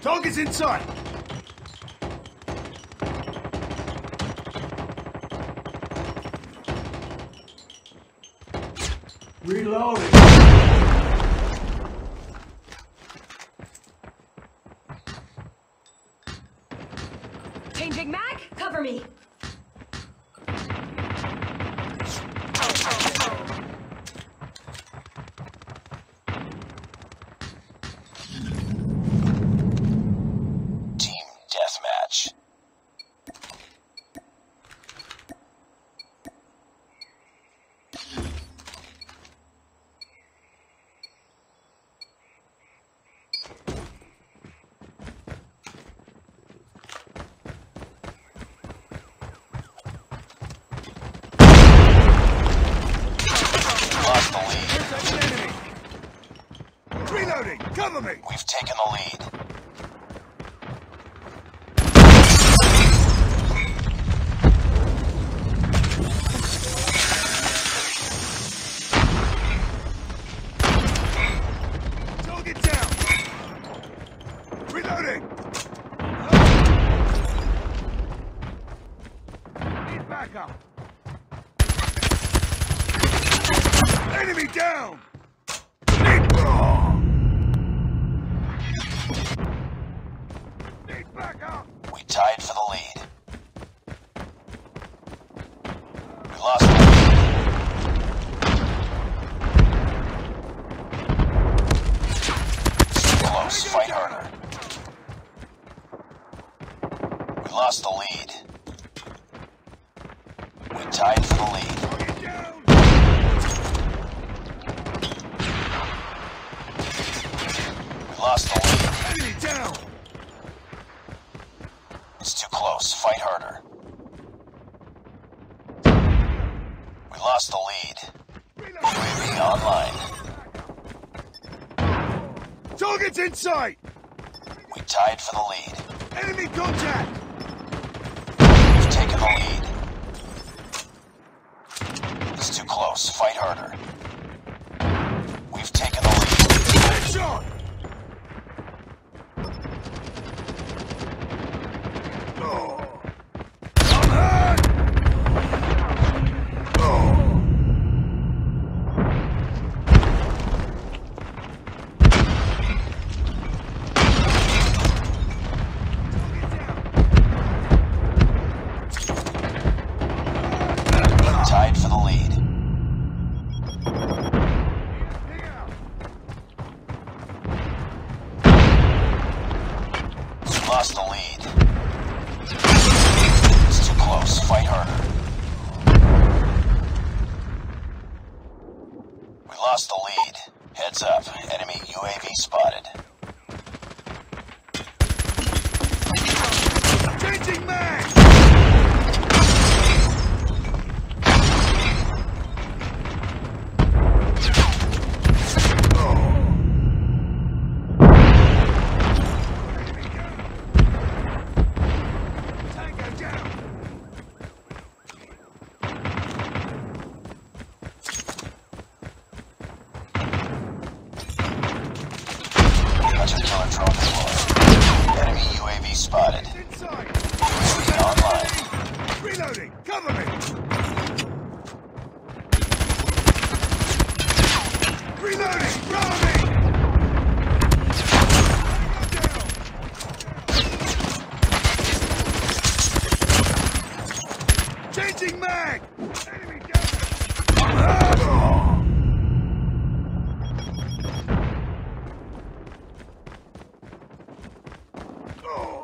Target's in sight. Reloading. Changing mag, cover me. Team Deathmatch. Lost the lead. Reloading. Cover me. We've taken the lead. Target down. Reloading. Need backup. Enemy down. Need backup. We tied for the lead. We lost the lead. Too close. Fight harder. We lost the lead. We tied for the lead. Target down. We lost the lead. Enemy down. It's too close. Fight harder. We lost the lead. UAV online. Target's in sight. We tied for the lead. Enemy contact. We've taken the lead. It's too close. Fight harder. We've taken the lead. Headshot. Oh. I'm hurt. Oh. Tied for the lead. We lost the lead. It's too close. Fight harder. We lost the lead. Heads up. Enemy UAV spotted. Changing mag. Tango down. Hunter killer drone deployed. Enemy UAV spotted. Inside. UAV online. Reloading. Cover me. Reloading. Cover me. Changing mag. Enemy down. Oh.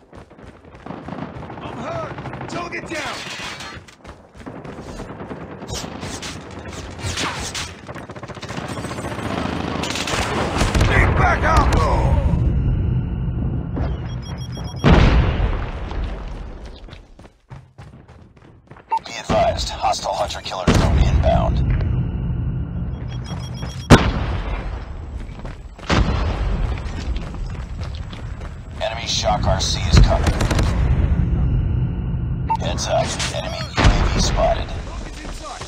I'm hurt. Target down. Need backup. Be advised, hostile hunter killer drone inbound. Enemy shock RC is coming. Heads up, enemy UAV spotted. Target's inside.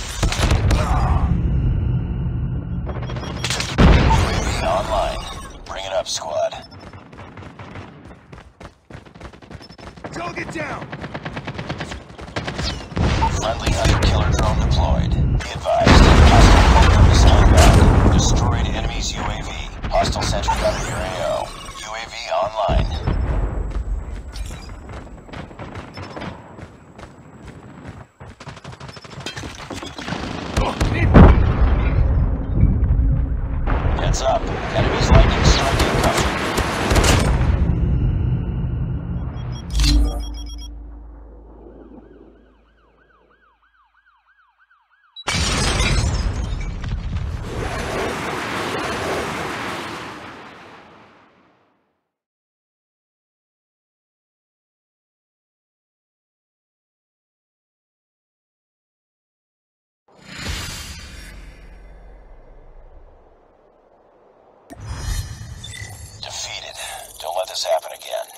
UAV online. Heads up. Enemy's lightning strike incoming. Defeated. Don't let this happen again.